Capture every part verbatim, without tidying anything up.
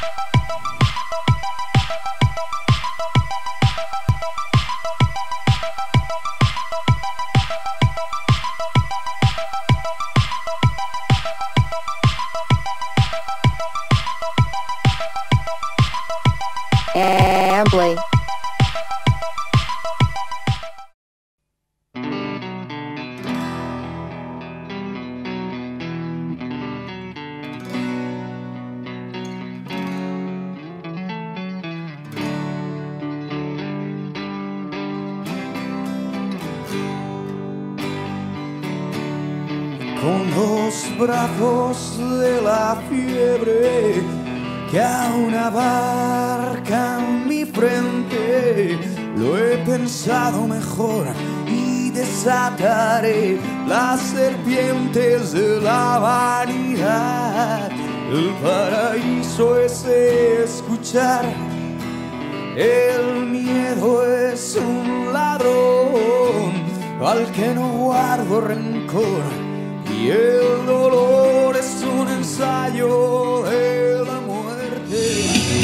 Amplay. Con los brazos de la fiebre que aún abarca mi frente, lo he pensado mejor y desataré las serpientes de la vanidad. El paraíso es escuchar, el miedo es un ladrón al que no guardo rencor, y el dolor es un ensayo de la muerte.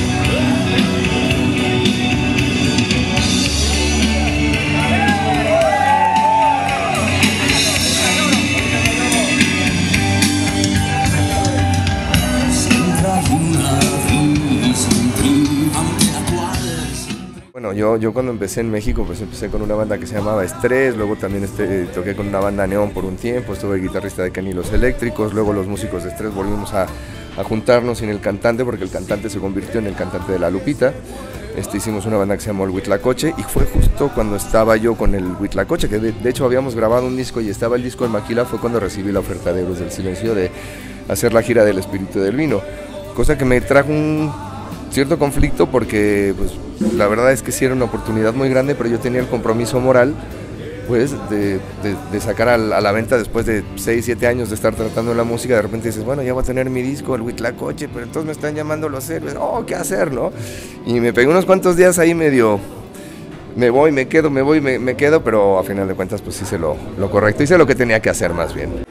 Bueno, yo, yo cuando empecé en México, pues empecé con una banda que se llamaba Estrés, luego también este, toqué con una banda Neón por un tiempo, estuve guitarrista de Kenny Los Eléctricos, luego los músicos de Estrés volvimos a, a juntarnos sin el cantante, porque el cantante se convirtió en el cantante de La Lupita. Este, hicimos una banda que se llamó El Huitlacoche, y fue justo cuando estaba yo con el Huitlacoche, que de, de hecho habíamos grabado un disco y estaba el disco en Maquila, fue cuando recibí la oferta de Héroes del Silencio de hacer la gira del Espíritu del Vino, cosa que me trajo un cierto conflicto porque pues la verdad es que sí era una oportunidad muy grande, pero yo tenía el compromiso moral pues de, de, de sacar a la, a la venta después de seis, siete años de estar tratando la música. De repente dices, bueno, ya voy a tener mi disco, el Huitlacoche, pero entonces me están llamando los héroes, oh, ¿qué hacer, no? Y me pegué unos cuantos días ahí medio, me voy, me quedo, me voy, me, me quedo, pero a final de cuentas pues hice lo, lo correcto, hice lo que tenía que hacer más bien.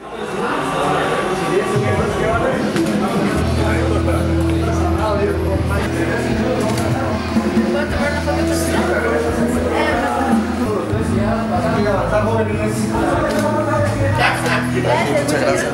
Muchas gracias.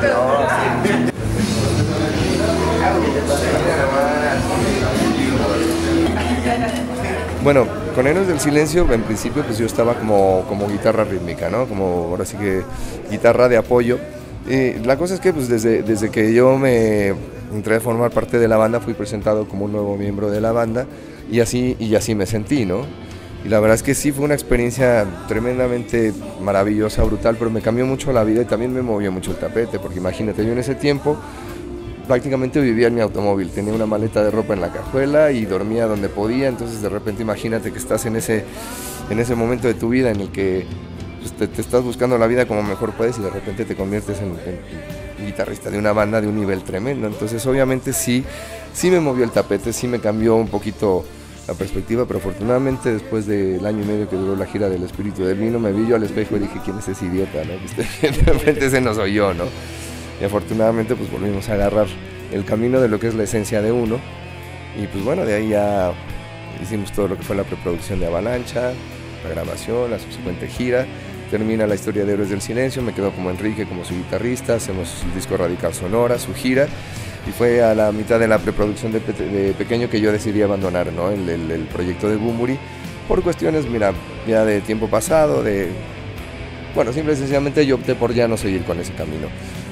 Bueno, con Héroes del Silencio en principio pues yo estaba como, como guitarra rítmica, ¿no? Como ahora sí que guitarra de apoyo. Y la cosa es que pues desde, desde que yo me entré a formar parte de la banda fui presentado como un nuevo miembro de la banda y así, y así me sentí, ¿no? Y la verdad es que sí fue una experiencia tremendamente maravillosa, brutal, pero me cambió mucho la vida y también me movió mucho el tapete, porque imagínate, yo en ese tiempo prácticamente vivía en mi automóvil, tenía una maleta de ropa en la cajuela y dormía donde podía, entonces de repente imagínate que estás en ese, en ese momento de tu vida en el que pues, te, te estás buscando la vida como mejor puedes y de repente te conviertes en, en guitarrista de una banda de un nivel tremendo, entonces obviamente sí, sí me movió el tapete, sí me cambió un poquito la perspectiva, pero afortunadamente después del año y medio que duró la gira del Espíritu del Vino, me vi yo al espejo y dije, ¿quién es ese idiota, no? Que de repente ese no soy yo, ¿no? Y afortunadamente pues volvimos a agarrar el camino de lo que es la esencia de uno, y pues bueno, de ahí ya hicimos todo lo que fue la preproducción de Avalancha, la grabación, la subsecuente gira, termina la historia de Héroes del Silencio, me quedo como Enrique, como su guitarrista, hacemos el disco Radical Sonora, su gira, y fue a la mitad de la preproducción de, Pe de Pequeño que yo decidí abandonar, ¿no? el, el, el proyecto de Bunbury, por cuestiones, mira, ya de tiempo pasado, de, bueno, simple y sencillamente yo opté por ya no seguir con ese camino.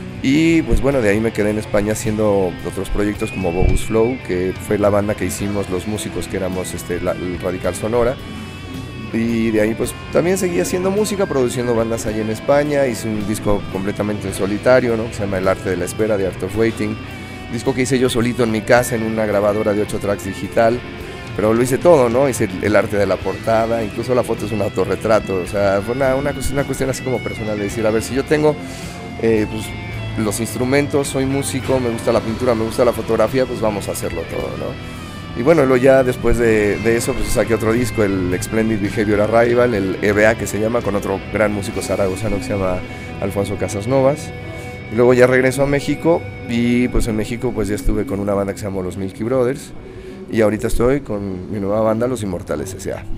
Y pues bueno, de ahí me quedé en España haciendo otros proyectos como Bogus Flow, que fue la banda que hicimos los músicos que éramos este, la, el Radical Sonora. Y de ahí pues también seguí haciendo música, produciendo bandas allí en España, hice un disco completamente en solitario, ¿no? Que se llama El Arte de la Espera, The Art of Waiting. Disco que hice yo solito en mi casa en una grabadora de ocho tracks digital, pero lo hice todo, ¿no? Hice el, el arte de la portada, incluso la foto es un autorretrato, o sea, fue una, una, una cuestión así como personal de decir, a ver, si yo tengo eh, pues, los instrumentos, soy músico, me gusta la pintura, me gusta la fotografía, pues vamos a hacerlo todo, ¿no? Y bueno, luego ya después de, de eso, pues saqué otro disco, el Splendid Behavior Arrival, el E B A que se llama, con otro gran músico zaragozano que se llama Alfonso Casasnovas. Luego ya regreso a México y pues en México pues ya estuve con una banda que se llamó Los Milky Brothers y ahorita estoy con mi nueva banda Los Inmortales S A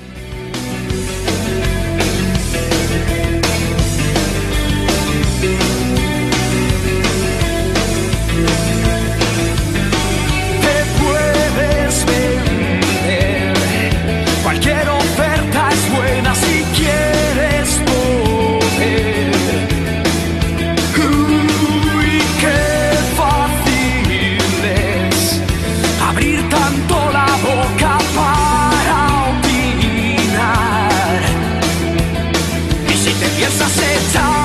Cualquier oferta es buena si quieres poder. Uy, qué fácil es abrir tanto la boca para opinar. Y si te piensas echar